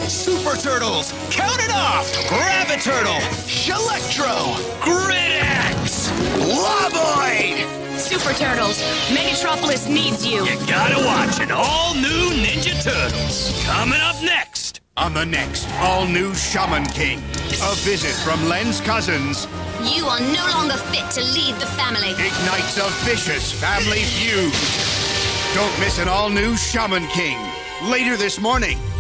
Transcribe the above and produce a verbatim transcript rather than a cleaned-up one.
Super Turtles, count it off! Graviturtle, Shelectro, Grid-X, Loboid! Super Turtles, Megatropolis needs you. You gotta watch an all-new Ninja Turtles. Coming up next. On the next all-new Shaman King, a visit from Len's cousins You are no longer fit to lead the family. ignites a vicious family feud. Don't miss an all-new Shaman King later this morning